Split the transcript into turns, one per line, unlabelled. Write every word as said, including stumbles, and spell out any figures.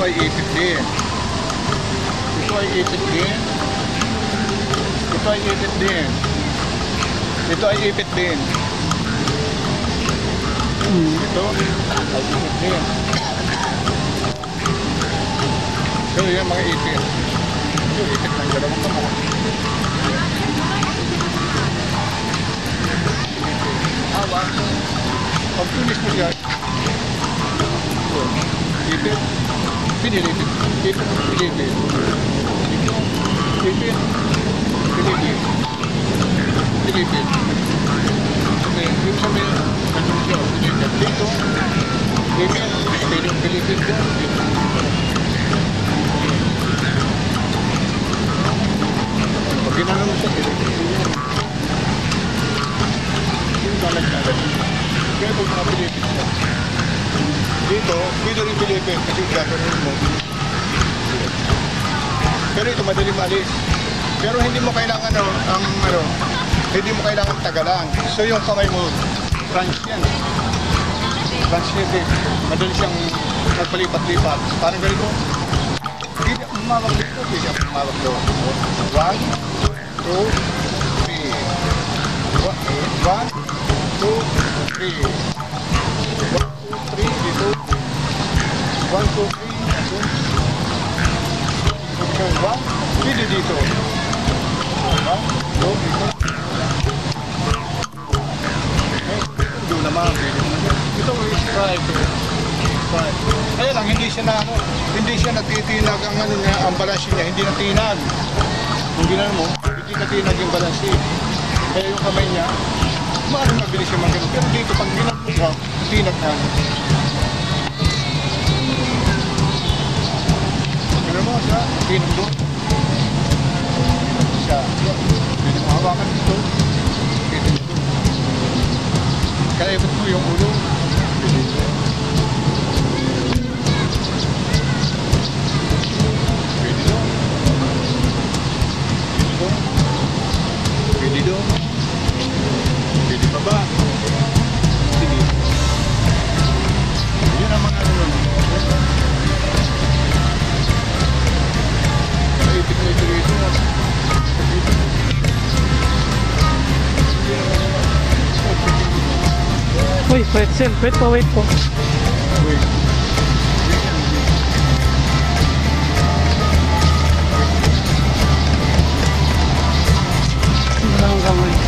ay ipit din. Ito ay ipit din. Ito ay ipit din. Ito ay ipit din.
Hmm.
Ito ay ipit din. So yan mga ipit. Ito ipit ng dalawang kamay. Haba. Pag tulis mo siya, ipit. Pinilipit. Ipit. Pilipit. Ipit. Pilipit. Pilipit. Yung sabihin, ganun siya. Pilipit dito. Ipit. Pilipit dito. Pag ginanong siya, pilipit dito. Yung kalag-kalag. Kaya pag mga pilipit siya. Dito, pwede rin pilipit kasi gagawin mo. Pero ito madali malis. Pero hindi mo kailangan ano, ang ano, hindi mo kailangan tagalan. So yung kamay mo, crunch yan. Crunch yan din. Madali siyang nagpalipat-lipat. Parang ganito. Hindi ako umawag dito, hindi ako umawag doon. One, two, three. One, two, three. One, two, three, dito. One, two, three, dito. One, pwede dito. One, two, dito. Doon naman, pwede naman. Ito is fried. Fried. Kaya lang, hindi siya na, ano, hindi siya nagtitinag ang ano niya, ang balansi niya, hindi natinag. Kung ginano mo, hindi natinag yung balansi. Kaya yung kamay niya, maaaring mabilis siya magano. Pero dito, pag ginano mo siya, tinag na. Ginano mo siya, tinag doon. Siya, pwede mo hawakan dito. Pwede dito. Kaya ibig mo yung ulo. Pwede dito. Pwede doon. Pwede doon. Pwede pa ba? Sige. Yun ang mga ano. Naipit na ito rito.
Uy, pretzel. Wait po, wait po.
Wait.
Dalawang kamay.